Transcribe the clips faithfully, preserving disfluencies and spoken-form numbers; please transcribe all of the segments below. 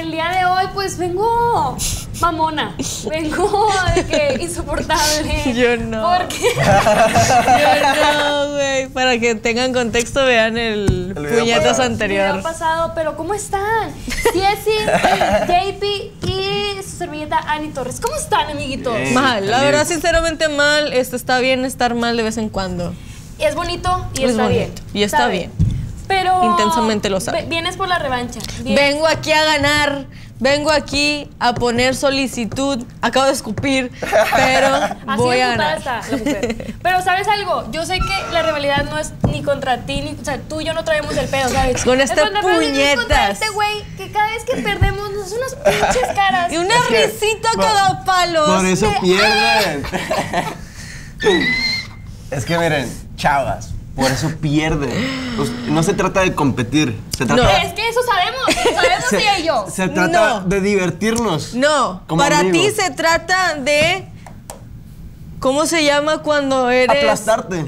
el día de hoy pues vengo mamona, vengo de que insoportable. Yo no. Porque Yo no, güey. Para que tengan contexto, vean el, El video puñetas pasado. anterior. video pasado, pero ¿cómo están? Cieci, J P y su servilleta Ani Torres. ¿Cómo están, amiguitos? Bien. Mal, la Feliz. verdad, sinceramente mal. Esto está bien estar mal de vez en cuando. Es bonito y Es está bonito, bien. y está bien. Pero Intensamente lo sabe. ve- Vienes por la revancha. Vienes- Vengo aquí a ganar. Vengo aquí a poner solicitud. Acabo de escupir, pero Así voy de a ocupada ganar. está la mujer. Pero ¿sabes algo? Yo sé que la rivalidad no es ni contra ti, ni, o sea, tú y yo no traemos el pedo, ¿sabes? Con Es esta contra Fran y no es contra puñetas. este güey que cada vez que perdemos nos hace unas pinches caras. Y una Es que risita por- cada palo. Por eso de- pierden. Es que miren, chavas, por eso pierden. Pues, no se trata de competir, se trata, No. Es que eso sabemos, sabemos se, ella y yo. se trata No. de divertirnos. No, Como para amigos. ti se trata de. ¿Cómo se llama cuando eres? Aplastarte.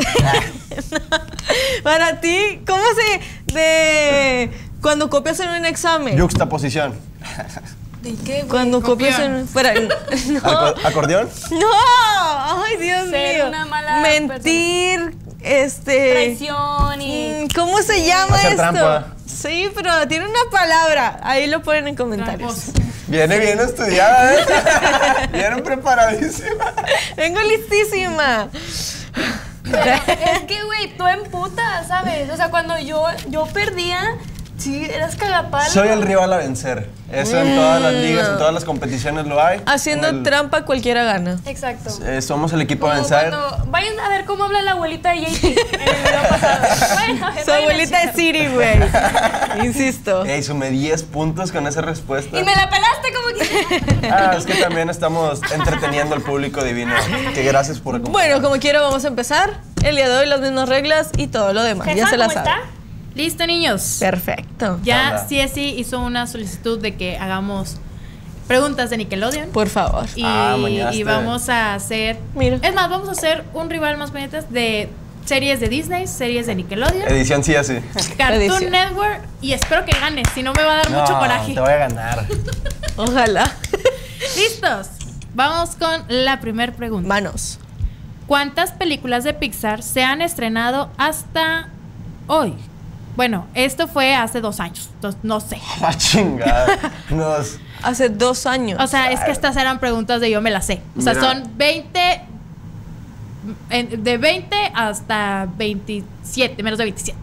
Para ti, ¿cómo se. de. cuando copias en un examen? Yuxtaposición. ¿De qué, güey? Cuando copias en. Espera, no. Aco- ¿Acordeón? ¡No! ¡Ay, Dios Ser mío! una mala Mentir, este. Traición y... mm, ¿Cómo se llama Hacer esto? trampa. Sí, pero tiene una palabra. Ahí lo ponen en comentarios. Viene bien estudiada, ¿eh? Viene preparadísima. Vengo listísima. Es que, güey, tú emputas, ¿sabes? O sea, cuando yo, yo perdía, sí, eras cagapalo. Soy el rival a vencer. Eso en todas las ligas, en todas las competiciones lo hay. Haciendo En el- trampa cualquiera gana. Exacto. eh, somos el equipo a Como vencer. cuando- vayan a ver cómo habla la abuelita de J P en el video pasado. Vayan a ver, Su vayan a abuelita de checar. Siri, güey. Insisto. Ey, sumé diez puntos con esa respuesta. Y me la pelaste como que... Ah, es que también estamos entreteniendo al público divino. Que gracias por acompañarnos. Bueno, como quiera, vamos a empezar. El día de hoy las mismas reglas y todo lo demás. Ya Jefa, se la ¿cómo sabe. está? Listo, niños. Perfecto. Ya Anda. Cieci hizo una solicitud de que hagamos preguntas de Nickelodeon. Por favor. Y, Ah, mañaste. y vamos a hacer. Mira. Es más, vamos a hacer un rival más pendientes de series de Disney, series de Nickelodeon, Edición sí así. Cartoon Edición. Network. Y espero que ganes, si no me va a dar mucho coraje. te voy a ganar. Ojalá. ¿Listos? Vamos con la primera pregunta. Manos. ¿Cuántas películas de Pixar se han estrenado hasta hoy? Bueno, esto fue hace dos años, entonces no sé. La chingada. Nos... Hace dos años. O sea, es que estas eran preguntas de yo me las sé. O sea, Mira. son veinte, en- de veinte hasta veintisiete, menos de veintisiete.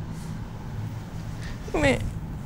Me-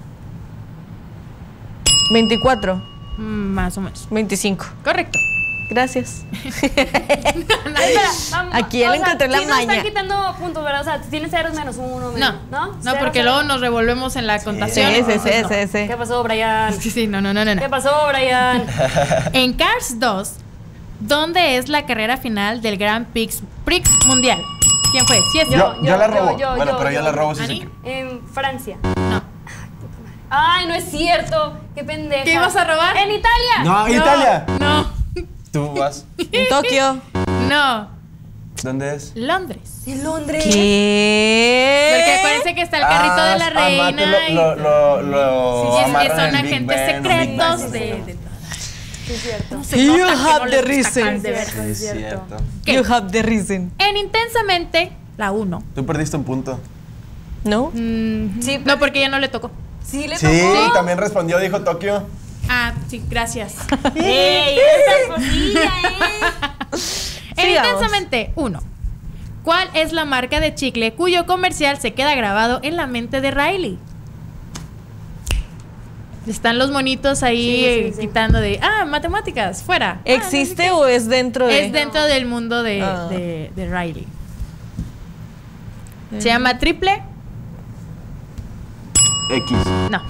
veinticuatro. Mm, Más o menos. veinticinco. Correcto. Gracias. Ay, espera, vamos, Aquí ya o le sea, encontré la sí nos maña. están quitando puntos, ¿verdad? O sea, tienes ceros menos uno, No, menos, ¿no? no, Cero, porque cero. luego nos revolvemos en la Sí, contación. sí, sí, entonces no. sí, sí. ¿Qué pasó, Brian? Sí, sí, no, no, no, no. no. ¿Qué pasó, Brian? En Cars dos, ¿dónde es la carrera final del Grand Prix, Prix Mundial? ¿Quién fue? Sí, es Yo, Yo, yo, yo, la yo, robo. yo, bueno, yo, pero yo, yo. la robo sí ¿Ani? sé. En Francia. No. Ay, no es cierto. Qué pendeja. ¿Qué ibas a robar? En Italia. No, Italia. No, Tú vas. En Tokio. no. ¿Dónde es? Londres. En Londres. ¿Qué? Porque acuérdense que está el carrito de la Ah, reina. Amate y- lo, lo, lo, lo Sí, sí, es que amarran son en Big agentes Ben, secretos Big de, Ben. de Sí, es cierto. Se You nota que have no the les gusta reason. Cars, de verdad. Sí, es cierto. ¿Qué? You have the reason. En Intensamente, la uno. Tú perdiste un punto. ¿No? Sí, No, porque ya no le tocó. sí le Sí, tocó. también respondió, dijo Tokio. Ah, sí, gracias. ¡Ey! Esa cosilla, ¿eh? En Sigamos. Intensamente, uno. ¿Cuál es la marca de chicle cuyo comercial se queda grabado en la mente de Riley? Están los monitos ahí Sí, sí, eh, sí. quitando de, ah, matemáticas, fuera. Ah, ¿Existe o es dentro no sé qué. de...? Es dentro del mundo de, Ah. de, de Riley. Se llama triple. X. No.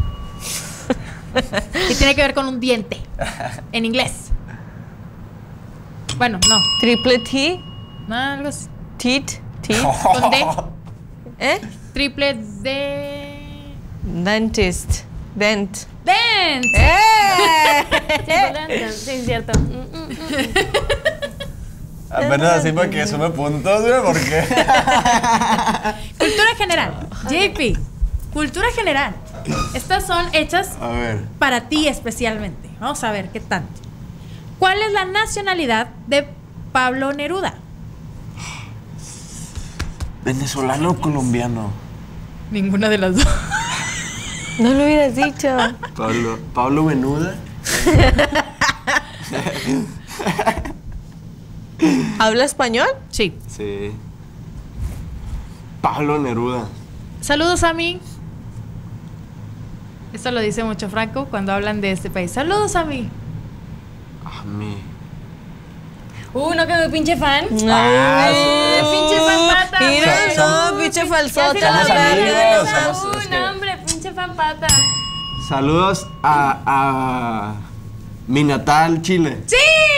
Y tiene que ver con un diente. En inglés. Bueno, no. Triple T. No, algo así. Tit. T. Con D. ¿Eh? Triple de. Dentist. Dent. Dent. ¡Eh! Sí, ¿verdad? Sí, es cierto. Mm, mm, mm. Apenas así para que sume puntos, güey, porque. Cultura general. J P. Cultura general. Estas son hechas A ver. para ti especialmente. Vamos a ver qué tanto. ¿Cuál es la nacionalidad de Pablo Neruda? ¿Venezolano o colombiano? Ninguna de las dos. No lo hubieras dicho. Pablo. Pablo Venuda. ¿Habla español? Sí. Sí. Pablo Neruda. Saludos a mí. Esto lo dice mucho Franco cuando hablan de este país. Saludos a mí. A mí. Uh, no que me pinche fan. Ah, Eh, sí. pinche fan pata. Mira, güey. no, pinche Ya falsota. sí la Somos verga. amigos, Uh, somos- es que- no, hombre, pinche fan pata. Saludos a, a mi natal Chile. ¡Sí!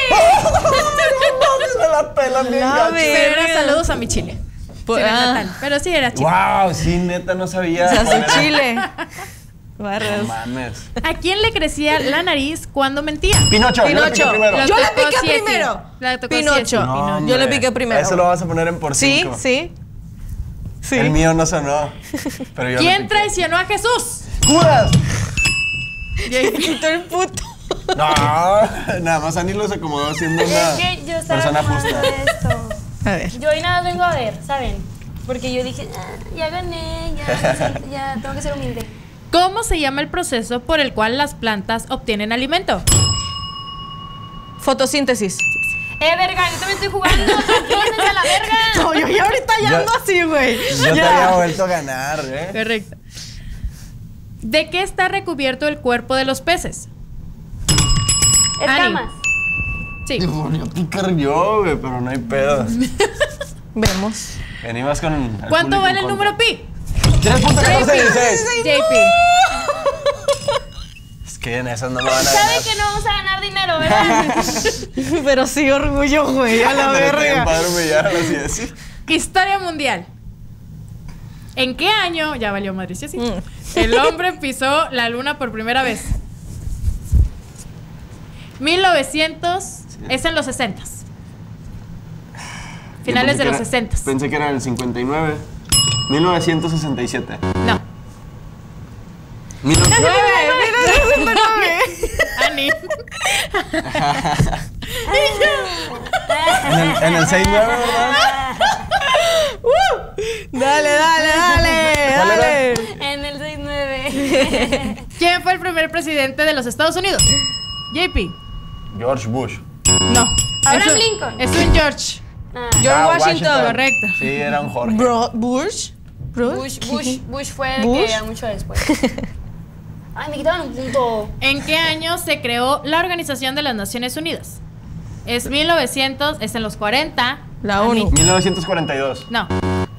Se la pelan bien La gacho. verga. Pero era saludos a mi Chile. Pues, Sí, era ah. natal, pero sí era Chile. Wow, sí, neta, no sabía. O sea, cuál su era. chile. No Barras. mames. ¿A quién le crecía la nariz cuando mentía? Pinocho, yo le piqué Pinocho. primero. La Yo le tocó piqué Cieci. primero. La tocó Pinocho. Cieci, No, Pinocho. hombre. Yo le piqué primero. Eso lo vas a poner en por Sí, cinco. sí. Sí. El mío no sonó. Pero yo le ¿Quién piqué. traicionó a Jesús? ¡Judas! Quitó el puto. No, nada más Anilo se acomodó siendo Es una que yo estaba persona acomodando justa. esto. A ver. Yo hoy nada más vengo a ver, ¿saben? Porque yo dije, ah, ya gané, ya, ya tengo que ser humilde. ¿Cómo se llama el proceso por el cual las plantas obtienen alimento? Fotosíntesis. Eh, verga, yo también estoy jugando, tranquilícense a la verga. No, yo ya ahorita ya Yo- ando así, güey. Yo te había vuelto a ganar, ¿eh? Correcto. ¿De qué está recubierto el cuerpo de los peces? Escamas. Sí. Te volví a picar yo, güey, pero no hay pedo. Vemos. Venimos con el ¿Cuánto público vale en el contra. número pi? tres punto catorce dieciséis. J P. Es que en esas no me van a Sabe ganar. que no vamos a ganar dinero, ¿verdad? Pero sí, orgullo, güey. A la Pero está bien verga. padre humillar a la Cieci. Historia mundial. ¿En qué año? Ya valió madre, sí, sí. Mm. El hombre pisó la luna por primera vez. mil novecientos. Es en los sesentas. Finales Yo pensé de que los era- sesentas. Pensé que era el cincuenta y nueve. mil novecientos sesenta y siete. No. mil novecientos- Ani. En el, en el sesenta y nueve, ¿verdad? Dale, dale, dale, ¿Cuál era? dale. En el seis nueve. ¿Quién fue el primer presidente de los Estados Unidos? J P. George Bush. No. Abraham Es un- Lincoln. Es un George. Ah, George Ah, Washington. Correcto. Sí, era un Jorge. Bro, Bush. Bro. Bush, Bush, Bush fue el Bush. que mucho después. Ay, me quitaron un punto. ¿En qué año se creó la Organización de las Naciones Unidas? Es mil novecientos, es en los cuarenta. La Ani. ONU. mil novecientos cuarenta y dos. No.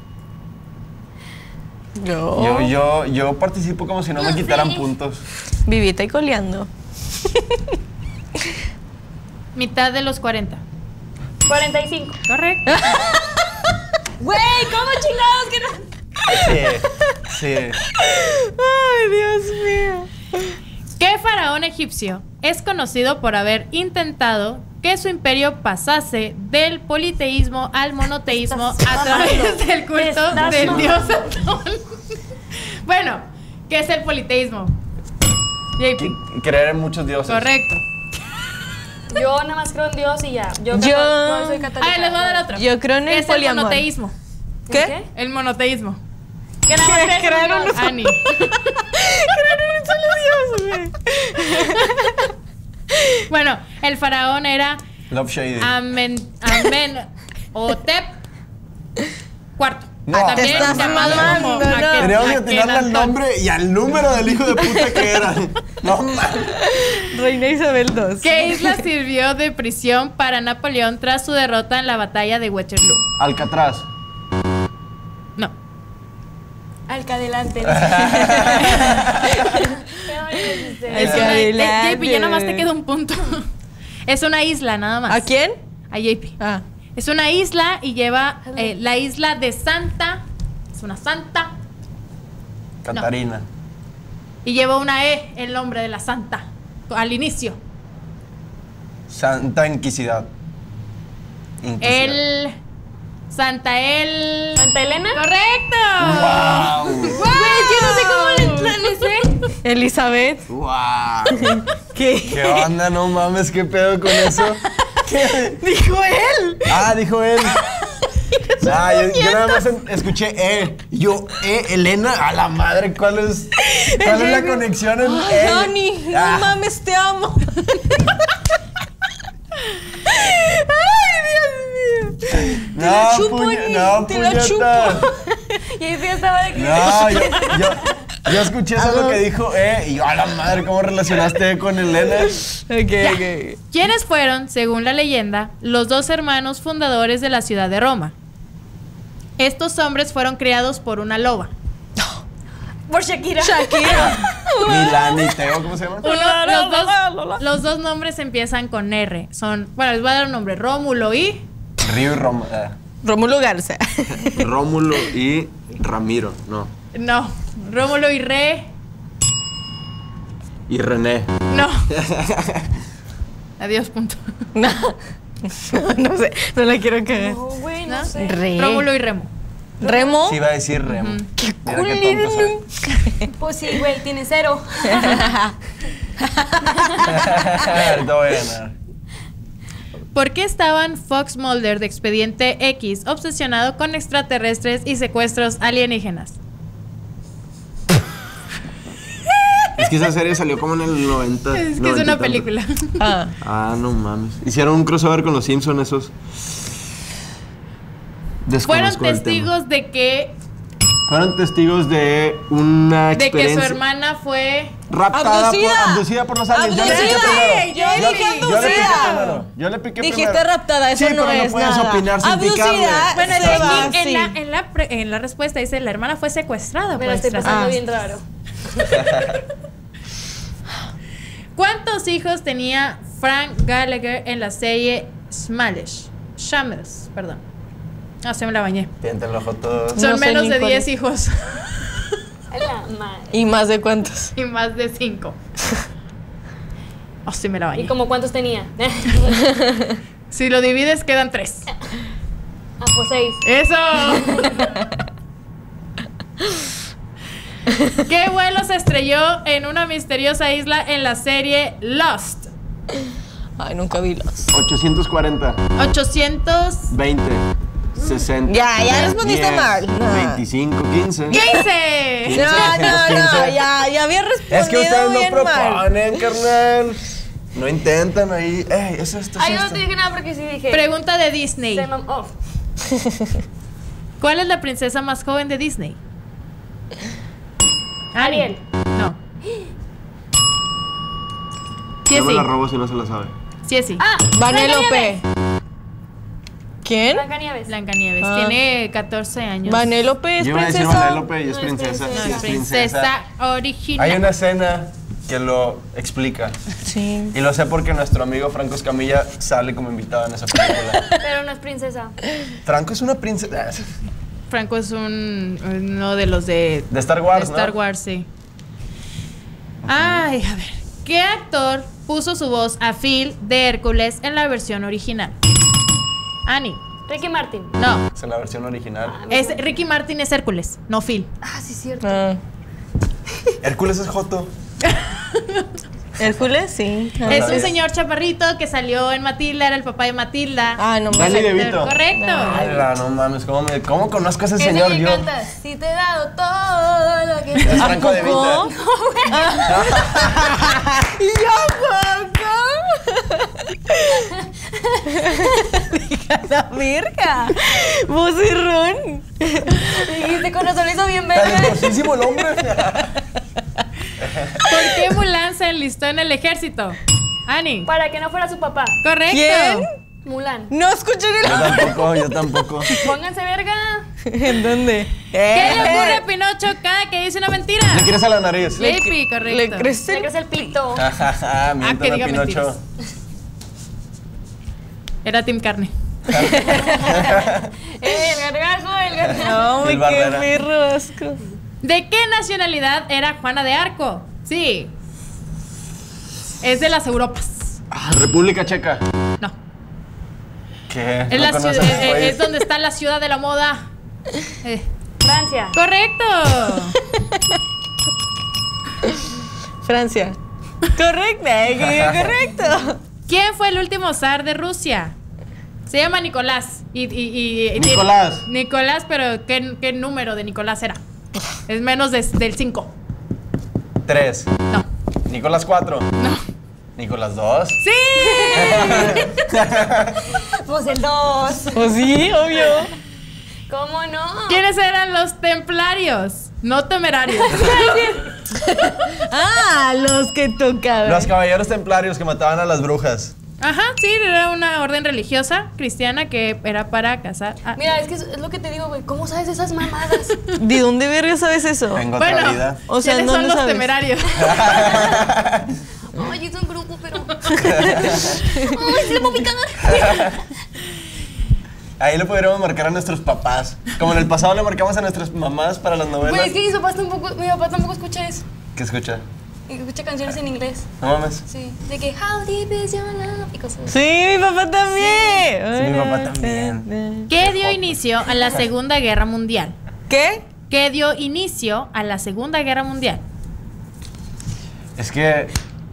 Yo. Yo, yo, yo participo como si no me Yo quitaran sí. puntos. Vivita y coleando. Mitad de los cuarenta. cuarenta y cinco. Correcto. Güey, ¿cómo chingados que no? Sí, sí. Ay, Dios mío. ¿Qué faraón egipcio es conocido por haber intentado que su imperio pasase del politeísmo al monoteísmo Estás a través mamando. del culto Estás del mamando. dios Atón? Bueno, ¿qué es el politeísmo? J P. Y creer en muchos dioses. Correcto. Yo nada más creo en Dios y ya. Yo, Yo- cató- yo soy católica. Ah, les voy a dar otro. Yo creo en ¿Qué el es el poliamor. monoteísmo? ¿Qué? ¿Qué? El monoteísmo. Que nada más crees en Creer en Dios. un- Ani. Creo en un solo Dios, güey. Bueno, el faraón era Love Shady. Amen, Amen Otep cuarto. No. También Te estás llamado mamando, como no. Aken- Teníamos que atinarle al Akenatón. nombre y al número del hijo de puta que era. No mames. Reina Isabel dos. ¿Qué isla sirvió de prisión para Napoleón tras su derrota en la batalla de Waterloo? Alcatraz. No. Alcadelante. Es Es que una, eh, adelante. J P, ya nada más te queda un punto. Es una isla, nada más. ¿A quién? A J P. Ah. Es una isla y lleva eh, la isla de Santa. Es una santa. Catarina. Y lleva una E, el nombre de la santa. Al inicio. Santa Inquisidad. Inquisidad. El. Santa El. ¿Santa Elena? ¡Correcto! ¡Wow! Güey, es que no sé cómo le, le sé. Elizabeth. ¡Wow! ¿Qué? ¿Qué onda? No mames, ¿qué pedo con eso? ¿Qué? Dijo él. Ah, dijo él. Ah, yo, yo nada más en- escuché E. Y yo, E, Elena, a la madre, ¿cuál es, cuál es la conexión en Ay, E? Dani, Ah. no mames, te amo. Ay, Dios mío. No, Te la chupo, puñe- Ani, no, te la puñeta. Y ahí sí estaba de que. No, yo, yo, yo escuché solo que dijo E. Y yo, a la madre, ¿cómo relacionaste E con Elena? Ok, ok. ¿Quiénes fueron, según la leyenda, los dos hermanos fundadores de la ciudad de Roma? Estos hombres fueron criados por una loba. Por Shakira. Shakira. Milán y Teo, ¿cómo se llama? Uno, los, dos, los dos nombres empiezan con R. Son, bueno, les voy a dar un nombre: Rómulo y. Río y Roma. eh, Rómulo Garza. Rómulo y Ramiro, no. No, Rómulo y Re. Y René. No. Adiós, punto. No. No, no sé, no la quiero cagar. No, güey, no, ¿No? sé. Re. Rómulo y Remo. Remo. Sí, iba a decir Remo. Qué Mira qué tonto soy. Pues sí, güey, tiene cero. Ahorita voy a ganar. ¿Por qué estaban Fox Mulder de Expediente X obsesionado con extraterrestres y secuestros alienígenas? Es que esa serie salió como en el noventa. Es que es noventa y una tanto. película. Ah. Ah, no mames. Hicieron un crossover con los Simpsons esos. Fueron Desconozco el tema. testigos de que, Fueron testigos de una de que experiencia. su hermana fue. raptada Abducida. por, abducida por los aliens. Yo le piqué Abducida. primero. Yo dije Yo le piqué abducida. primero. Yo le piqué Dijiste primero. raptada, eso sí, no pero es no puedes nada. opinar sin Abducida. picarle. Bueno, Se es que va, aquí en, sí. la, en, la, pre- en la respuesta dice: la hermana fue secuestrada. Me por la estoy pasando extraterrestres. bien raro. ¿Cuántos hijos tenía Frank Gallagher en la serie Smallish? Shambles, perdón. Ah, se me la bañé. Tienten el ojo todos. Son No sé menos ni de cuál diez es. hijos A la madre. ¿Y más de cuántos? y más de cinco. Oh, sí me la bañé. ¿Y como cuántos tenía? Si lo divides, quedan tres. Ah, pues seis. ¡Eso! ¿Qué vuelo se estrelló en una misteriosa isla en la serie Lost? Ay, nunca vi los. ochocientos cuarenta. ochocientos veinte. sesenta. Ya, ya respondiste diez, mal. No. veinticinco, quince. quince. No, no, no, ya, ya había respondido Es que ustedes no bien mal. proponen, carnal. No intentan ahí. Ey, es esto, es Ay, yo no esto. te dije nada porque sí dije. Pregunta de Disney. Se mam- oh. ¿Cuál es la princesa más joven de Disney? Ani. Ariel. No. Sí, No me sí. la robo si no se la sabe. Sí, sí. Ah, Vanellope. ¿Quién? Blancanieves. Blancanieves. Ah. Tiene catorce años. Vanellope es Yo iba a decir princesa. Vanellope y es No es princesa. princesa. Sí, No, es princesa original. Hay una escena que lo explica. Sí. Y lo sé porque nuestro amigo Franco Escamilla sale como invitado en esa película. Pero no es princesa. Franco es una princesa. Franco es un uno de los de, De Star Wars, de Star ¿no? Wars, sí. Ay, a ver. ¿Qué actor puso su voz a Phil de Hércules en la versión original? Annie. Ricky Martin. No. Es en la versión original. Es Ricky Martin es Hércules, no Phil. Ah, sí, cierto. Ah. Hércules es Joto. Hércules, sí. Ah. Es un sabía. señor chaparrito que salió en Matilda, era el papá de Matilda. Ah, no me Danny sé. DeVito. Correcto. Ala, no mames, ¿cómo, me- cómo conozco a ese Ese señor que yo? canta, si te he dado todo lo que Es ¿A Franco de poco? Vita. ¿Y a poco? Diga la verga. Vocerrón. dijiste con razón, lo hizo bien verga. Talentosísimo el hombre. ¿Por qué Mulan se enlistó en el ejército? Annie. Para que no fuera su papá. Correcto. ¿Quién? Mulan. No escuché ni Yo la... tampoco, yo tampoco. Pónganse verga. ¿En dónde? ¿Qué le ocurre a Pinocho cada que dice una mentira? Le quieres a la nariz. Sleepy, Le correcto. crece Le el... crece el pito. Jajaja, Ah, que miéntale diga a Pinocho. mentiras. Era Team Carne. Eh, el gargajo, el gargajo. No, me Gil qué Barrera. perro asco. ¿De qué nacionalidad era Juana de Arco? Sí. Es de las Europas. Ah, República Checa. No. ¿Qué? Es, ¿No la conoces ciudad- ese eh, país? es donde está la ciudad de la moda. Eh, Francia. Correcto. Francia. Correcto, correcto. ¿Quién fue el último zar de Rusia? Se llama Nicolás. Y, y, y, Nicolás. y- Nicolás, pero ¿qué, qué número de Nicolás era? Es menos de- del cinco. Tres. No. Nicolás cuatro. No. Nicolás dos. ¡Sí! Pues el dos. Pues sí, obvio. ¿Cómo no? ¿Quiénes eran los templarios? No temerarios. Ah, los que tocaban. Los caballeros templarios que mataban a las brujas. Ajá, sí, era una orden religiosa cristiana que era para cazar. a- Mira, es que es, es lo que te digo, güey. ¿Cómo sabes esas mamadas? ¿De dónde verga sabes eso? Tengo otra Bueno, vida. O sea, ¿quiénes no son lo los sabes. temerarios? Ay, es un grupo, pero. Ay, sí le puedo picar. Ahí le podríamos marcar a nuestros papás. Como en el pasado le marcamos a nuestras mamás para las novelas. Güey, es que mi papá tampoco, mi papá tampoco escucha eso. ¿Qué escucha? Y escucha canciones en inglés. No mames. Sí. De que, how deep is your love? Y cosas así. Sí, mi papá también. Sí, mi papá también. ¿Qué dio inicio a la Segunda Guerra Mundial? ¿Qué? ¿Qué dio inicio a la Segunda Guerra Mundial? Es que.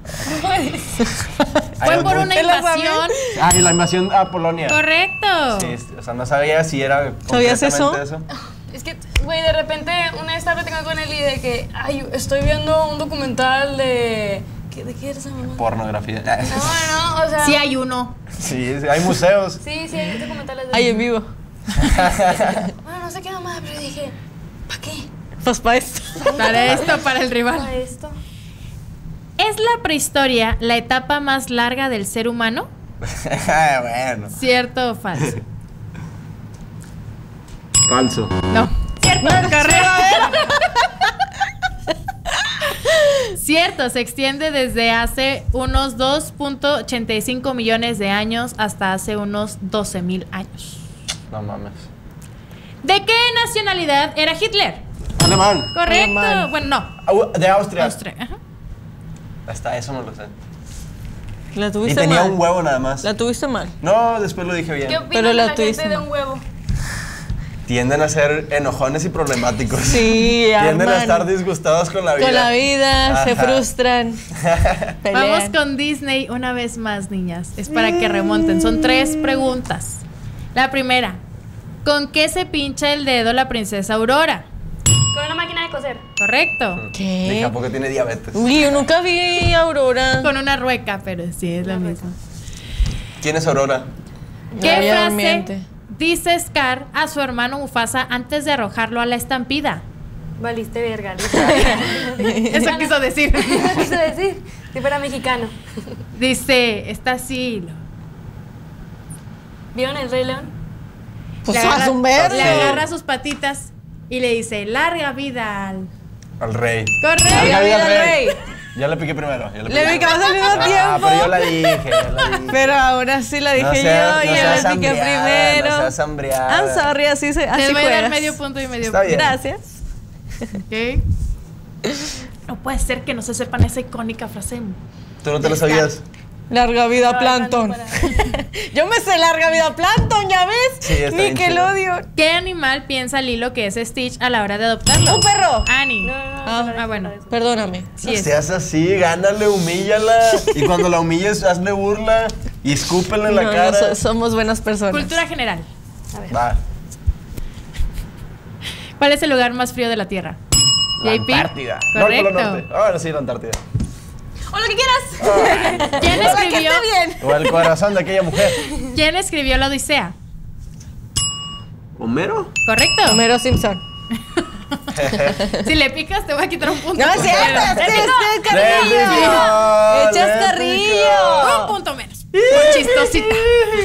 Fue por una ¿Te la sabes? invasión. Ah, y la invasión a Polonia. Correcto. Sí, o sea, no sabía si era ¿Sabías eso? concretamente Es que, güey, de repente una vez estaba platicando con él y de que, ay, estoy viendo un documental de. ¿qué- ¿De qué era esa mamá? Pornografía. No, no, o sea. Sí hay uno. Sí, sí, hay museos. Sí, sí, hay documentales de. Ay, en vivo. Bueno, no sé qué mamá, pero dije, ¿para qué? Pues para esto. Para esto, para el rival. ¿Para esto? ¿Es la prehistoria la etapa más larga del ser humano? Bueno. ¿Cierto o falso? Falso. No. Cierto, correcto. Cierto, se extiende desde hace unos dos punto ochenta y cinco millones de años hasta hace unos doce mil años. No mames. ¿De qué nacionalidad era Hitler? Alemán. Correcto. Alemán. Bueno, no. Au- De Austria. Austria. Ajá. Hasta eso no lo sé. La Y tuviste tenía mal. un huevo nada más. La tuviste mal. No, después lo dije bien. ¿Qué opinas Pero de la la tuviste gente de mal. un huevo? Tienden a ser enojones y problemáticos. Sí, Tienden a arman estar disgustados con la vida. con la vida, se Ajá. frustran. Pelean. Vamos con Disney una vez más, niñas. Es para que remonten. Son tres preguntas. La primera. ¿Con qué se pincha el dedo la princesa Aurora? Con una máquina de coser. Correcto. Dije, ¿Qué? ¿a poco tiene diabetes? Uy, yo nunca vi a Aurora. Con una rueca, pero sí es la misma. ¿Quién es Aurora? ¿Qué Ay, frase miente. dice Scar a su hermano Mufasa antes de arrojarlo a la estampida? Valiste verga. Eso quiso decir. Eso quiso decir. Si fuera mexicano. Dice, está así. lo- ¿Vieron el Rey León? Pues le, haz agarra, un verso. le agarra sus patitas y le dice, larga vida al... Al rey. Correcto. Larga vida al rey. Ya le piqué primero. Ya le Le piqué. picabas al mismo Ah, tiempo. pero yo la dije, yo la dije. Pero ahora sí la dije No seas- yo no y seas yo le piqué hambriada, primero. no seas hambriada. I'm sorry, así se así Les voy a dar juegas. medio punto y medio Está punto. bien. Gracias. Ok. No puede ser que no se sepan esa icónica frase. ¿Tú no te lo sabías? Larga vida Ay, Plankton. no, para. Yo me sé larga vida Plankton, ¿ya ves? Sí, está bien Nickelodeon. ¿Qué animal piensa Lilo que es Stitch a la hora de adoptarlo? Un perro. Annie. No, no, no. Ah, te lo ah, bueno. dejo. Perdóname. Sí No es. seas así, gánale, humíllala. Y cuando la humilles, hazle burla y escúpele en la No, no, cara. so- somos buenas personas. Cultura general. Va. ¿Cuál es el lugar más frío de la Tierra? La J P. Antártida. No, el Polo Correcto. Norte. Ahora sí, la Antártida. O lo que quieras. ¿Quién O sea, que escribió, esté bien. O el corazón de aquella mujer. ¿Quién escribió la Odisea? ¿Homero? ¿Correcto? Homero Simpson. Si le picas, te voy a quitar un punto. No es cierto, Pero- es que es Le carrillo. picó, Echas le carrillo. Un punto menos. Por chistosita.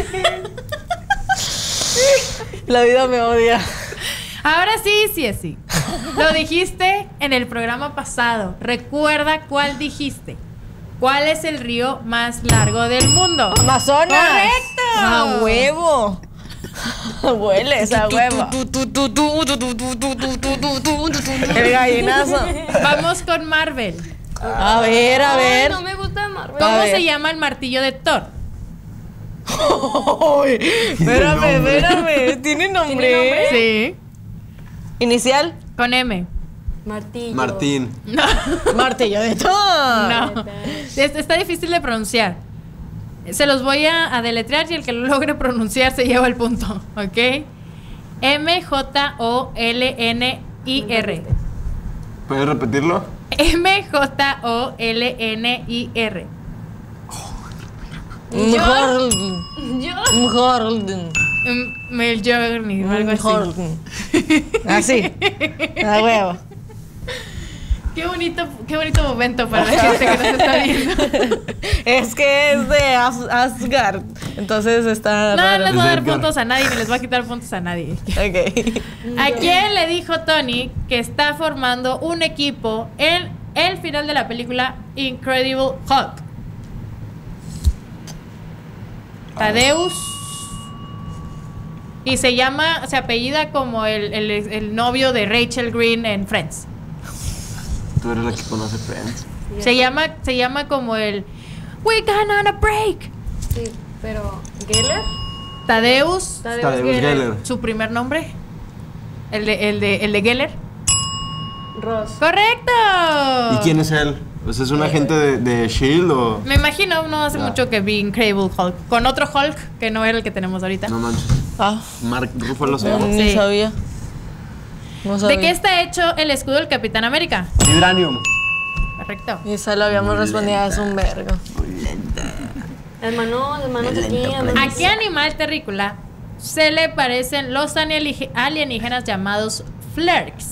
La vida me odia. Ahora sí, sí es sí. Lo dijiste en el programa pasado. Recuerda cuál dijiste. ¿Cuál es el río más largo del mundo? Amazonas. ¡Correcto! A huevo. Hueles a huevo. El gallinazo. Vamos con Marvel. A ver, a Ay, ver. no me gusta Marvel. ¿Cómo A ver. se llama el martillo de Thor? Ay, espérame, espérame. ¿Tiene nombre? nombre? Sí. Inicial. Con M. Martillo. Martín. No, Martillo de todo. no. Es- Está difícil de pronunciar. Se los voy a, a deletrear y el que lo logre pronunciar se lleva el punto, ¿ok? M J O L N I R. ¿Puedes repetirlo? M J O L N I R. Mjolnir. Yo. Mjolnir. Mm, Mjolnir, algo así. Mjolnir. Así. A huevo. Qué bonito, qué bonito momento para la gente que nos está viendo. Es que es de As- Asgard. Entonces está. No raro. les voy a dar Edgar. puntos a nadie, ni les voy a quitar puntos a nadie. Ok. ¿A quién le dijo Tony que está formando un equipo en el final de la película Incredible Hulk? Tadeus. Y se llama, se apellida como el, el- el novio de Rachel Green en Friends. Tú eres la que conoce Friends. Se llama, se llama como el We're going on a break. Sí, pero. ¿Geller? Tadeus, Tadeusz Tadeusz Geller. Geller. su primer nombre. El de, el de, el de Geller. Ross. ¡Correcto! ¿Y quién es él? Pues es un agente de, de Shield o. Me imagino, no hace Ya. mucho que vi Incredible Hulk. Con otro Hulk que no era el que tenemos ahorita. No manches. Ah, Mark Ruffalo se no, llama. ni Sí. sabía. No sabía. ¿De qué está hecho el escudo del Capitán América? Vibranium. Correcto. Y esa lo habíamos respondido, es un vergo. Las manos, las manos aquí. las ¿A manos qué animal terrícola se le parecen los alieníge- alienígenas llamados Flerks?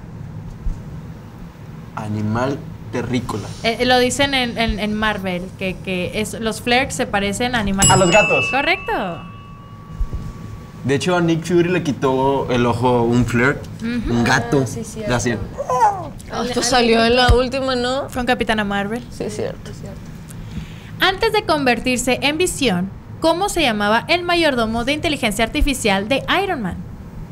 Animal terrícola. Eh, lo dicen en, en- en Marvel, que, que es, los Flerks se parecen a animales. A los gatos. Correcto. De hecho, a Nick Fury le quitó el ojo un flirt. Un gato. Ah, sí, cierto. De así. Ah, esto salió en la última, ¿no? Fue un Capitana Marvel. Sí, es cierto. Antes de convertirse en Visión, ¿cómo se llamaba el mayordomo de inteligencia artificial de Iron Man?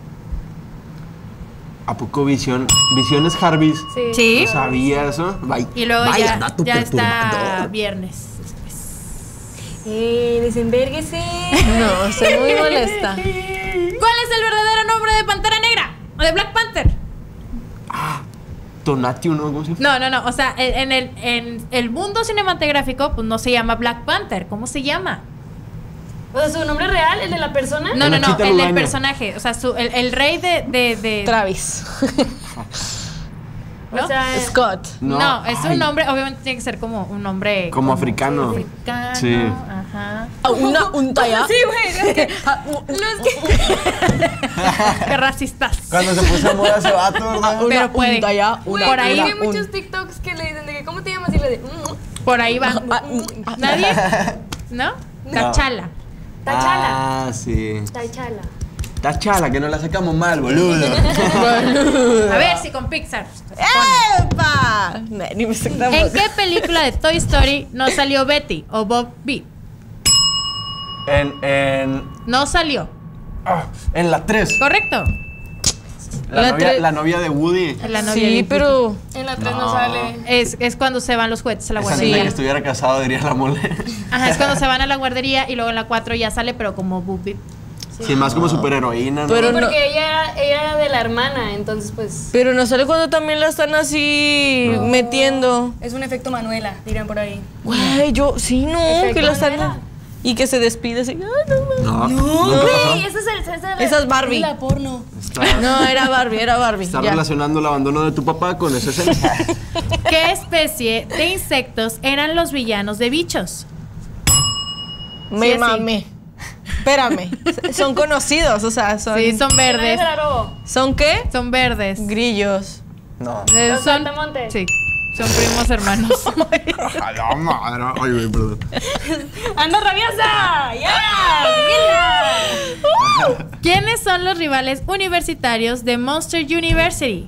¿A poco Visión? ¿Visión es Jarvis? Sí. Sí. ¿No sabía eso? Vaya, Y luego vaya ya, dato ya está perturbador. viernes. Eh, desenvérguese. No, estoy muy molesta. ¿Cuál es el verdadero nombre de Pantera Negra? ¿O de Black Panther? Tonatio, ¿no? ¿Cómo se llama? No, no, no. O sea, en el, en el mundo cinematográfico, pues no se llama Black Panther. ¿Cómo se llama? O sea, su nombre real, el de la persona. No, no, no. Nachita El del Lugaña. personaje. O sea, su- el, el rey de. de, de- Travis. ¿no? O sea, Scott. No, es Ay, un nombre. Obviamente tiene que ser como un nombre. Como africano. Africano. Sí. Ajá. Ah, una, un talla. sí, güey. es que- Ah, un- No, es que. Qué racistas. Cuando se puso a moda ese vato, ¿verdad? una, Pero puede. un talla, Güey, una, Por ahí- es que una, hay un- muchos TikToks que le dicen de que, ¿cómo te llamas? Y le de. mm, Por ahí va. Ah, mm, ah, ¿Nadie? ¿No? Tachala. Tachala. Ah, sí. Tachala. Tachala, que no la sacamos mal, boludo. A ver si con Pixar. ¡Epa! No, ni me sé ¿En tampoco. qué película de Toy Story no salió Betty o Bob Beep? En, en, No salió. ah, en la tres. ¿Correcto? La, La novia, tre- la novia de Woody. La novia Sí, de- pero. En la tres no, No. sale. Es, es cuando se van los juguetes a la Esa niña guardería. que estuviera casado diría la mole. Ajá, es cuando se van a la guardería y luego en la cuatro ya sale, pero como Bob Beep. Sí, más como superheroína, ¿no? Pero Sí, no- porque ella, era, ella era de la hermana, entonces pues. Pero no sale cuando también la están así metiendo. Es un efecto Manuela, dirán por ahí. Güey, yo. Sí, no, Efecto que la Manuela. están. Y que se despide así. Ay, no, mames. No, nunca pasó. Güey, esa es, el- esa es la- Esa es Barbie. la porno. Está, No, era Barbie, era Barbie. está ya. relacionando el abandono de tu papá con esa escena. ¿Qué especie de insectos eran los villanos de Bichos? Me Sí, sí. mamé. Espérame. Son conocidos, o sea, son. Sí, son verdes. ¿Quién es el arobo? ¿Son qué? Son verdes. Grillos. No. Eh, Los son, saltamontes. sí, son primos hermanos. A la madre. Ay, güey, perdón. ¡Anda rabiosa! ¡Ya! ¡Seguidla! ¿Quiénes son los rivales universitarios de Monster University?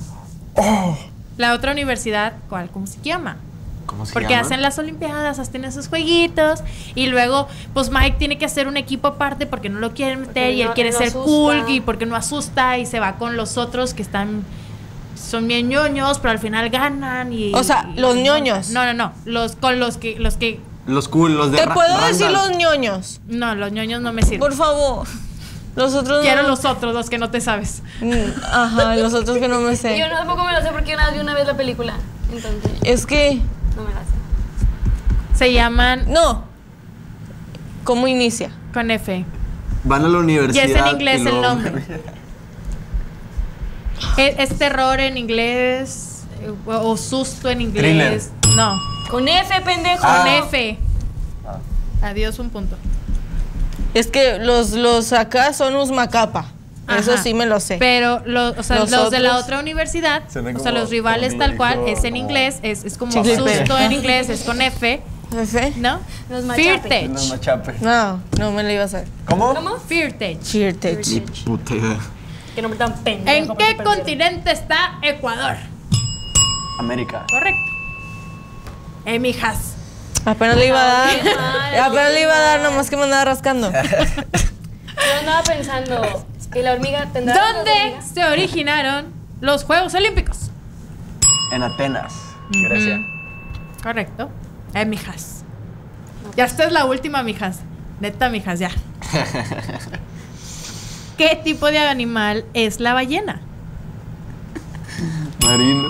La otra universidad, ¿cuál? ¿Cómo se llama? ¿Cómo se Porque llama? hacen las olimpiadas, hacen esos jueguitos y luego pues Mike tiene que hacer un equipo aparte porque no lo quieren meter Porque y él no- quiere no ser asusta. cool y porque no asusta y se va con los otros que están son bien ñoños, pero al final ganan y O sea, y- los y- ñoños. No, no, no, los con los que los que Los cool, los de Te Ra- puedo Randall. decir los ñoños. no, los ñoños no me sirven. Por favor. Los otros Quiero no. los otros, los que no te sabes. Mm, Ajá, los otros que no me sé. Yo no tampoco me lo sé porque una vez vi una vez la película. Entonces, Es que. no me la sé. Se llaman No. ¿Cómo inicia? con F. Van a la universidad. Y es en inglés y el luego- nombre. Es, es terror en inglés eh, o, o susto en inglés. No, Con F, pendejo. con Ah. F. Adiós, un punto. Es que los, los acá son Usmacapa. Eso Ajá. sí me lo sé. Pero los, o sea, los, Los de la otros- otra universidad, Suena o sea, como- los rivales como tal cual, dijo- es en inglés, es, es como Chicle susto P. en inglés, es con F, ¿F? ¿no? Los Fear machape. No, Tech. machape. No, no me lo iba a saber. ¿Cómo? ¿Cómo? Fear Tech. Cheertech. Ni puta idea. Que nombre tan pendejo. ¿En por qué si perdieron. continente está Ecuador? América. Correcto. Eh, mijas. Apenas le iba a dar. Ay, madre, Apenas le iba a dar, nomás que me andaba rascando. Yo andaba pensando. ¿Y la hormiga tendrá las ¿Dónde hormigas? se originaron los Juegos Olímpicos? En Atenas, Grecia. Correcto. Eh, mijas. Ya esta es la última, mijas. Neta, mijas, ya. ¿Qué tipo de animal es la ballena? Marino.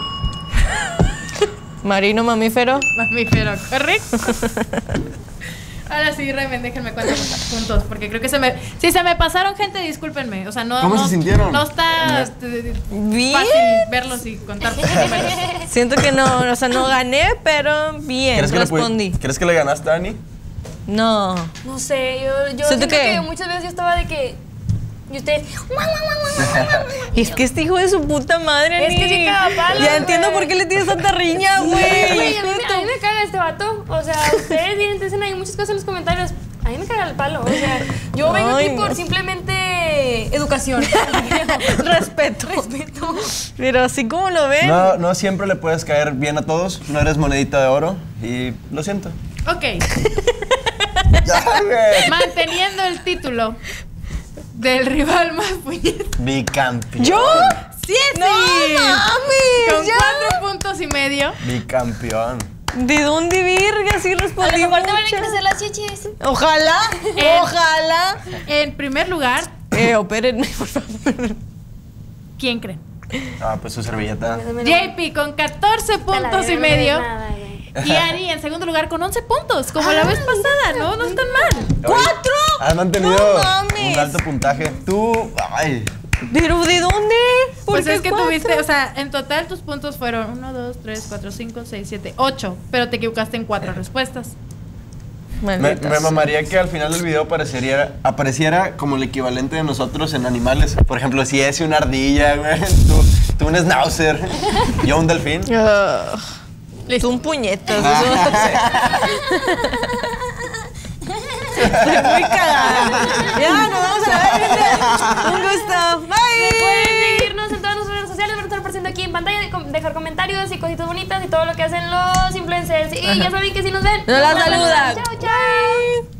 Marino mamífero. Mamífero, correcto. Ahora sí, Remen, déjenme cuántos puntos, porque creo que se me... Si se me pasaron, gente, discúlpenme. O sea, no... ¿Cómo no- se sintieron? No está este, Bien. fácil verlos y contar tus números. Siento que no, o sea, no gané, pero bien, ¿Crees que, le, respondí. pu- ¿Crees que le ganaste a Dani? No. No sé, yo, yo Siento siento que- que... muchas veces yo estaba de que. Y ustedes. Es que este hijo de su puta madre, Es que Nick. sí caga palo, Ya entiendo güey. por qué le tienes tanta riña, Güey, güey. a mí, me- a mí me caga este vato. O sea, ustedes bien, dicen ahí muchas cosas en los comentarios. A mí me caga el palo. O sea, yo vengo Ay, aquí por no. simplemente educación. Respeto. Respeto. Pero así como lo ven. No, no siempre le puedes caer bien a todos. No eres monedita de oro. Y lo siento. Ok, Ya, güey. manteniendo el título del rival más puñet. Bicampeón. ¿Yo? ¡Sí, ¡No mames! Con ya. cuatro puntos y medio. Bicampeón. ¿De dónde virga? Sí A lo respondí mejor te van a muchas. crecer las chichis. Ojalá, Eh. ojalá. En primer lugar, Eh, opérenme, por favor. ¿quién creen? Ah, pues su servilleta. J P con catorce puntos y medio. Y Ari en segundo lugar con once puntos, como la vez pasada, ¿no? No están mal. ¿Cuatro? Has mantenido No mames. un alto puntaje. Tú, ay. ¿Pero de dónde? ¿Por Pues qué es que cuatro? tuviste, o sea, en total tus puntos fueron uno, dos, tres, cuatro, cinco, seis, siete, ocho. Pero te equivocaste en cuatro respuestas. Me, Malditas. me mamaría que al final del video apareciera, apareciera como el equivalente de nosotros en animales. Por ejemplo, si es una ardilla, güey. Tú, tú un schnauzer. Yo un delfín. Ah, Tú un puñetas, eso no sé. Estoy muy cagada. Ya, nos vamos a la ver. Un gusto. Bye. Recuerden seguirnos en todas nuestras redes sociales, van a estar apareciendo aquí en pantalla, de- dejar comentarios y cositas bonitas y todo lo que hacen los influencers. Y ya saben que si nos ven, Nos la saludan. saludan. Chao, chao.